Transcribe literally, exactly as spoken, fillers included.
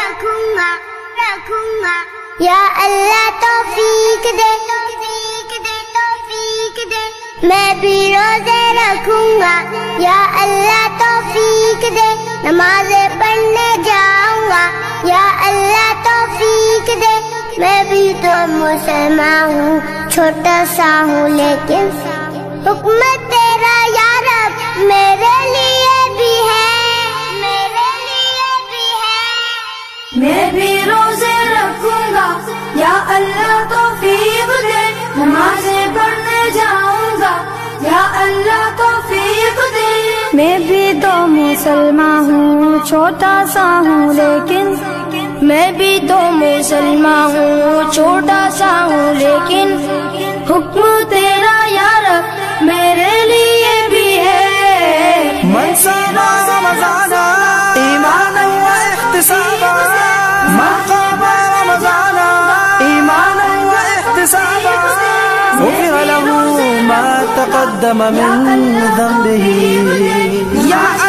رکھوں گا رکھوں گا یا اللہ توفیق دے توفیق دے توفیق دے میں بھی روزے رکھوں گا یا اللہ توفیق دے نمازیں پڑھنے جاؤں گا یا اللہ توفیق دے میں بھی تو مسلمان ہوں چھوٹا سا ہوں لیکن حکم تیرا یا رب میرے لیے بھی ہے میرے لیے بھی ہے میں بھی روزے رکھوں گا یا اللہ توفیق دے نمازیں پڑھنے جاؤں گا یا اللہ توفیق دے میں بھی تو مسلمان ہوں چھوٹا سا ہوں لیکن میں بھی تو مسلمان ہوں چھوٹا سا ہوں لیکن حکم تیرا یا رب میرے لیے بھی ہے من صام رمضان ایمانا و احتسابا من قام رمضان ایمانا و احتسابا غفر له ما تقدم من ذنبه یا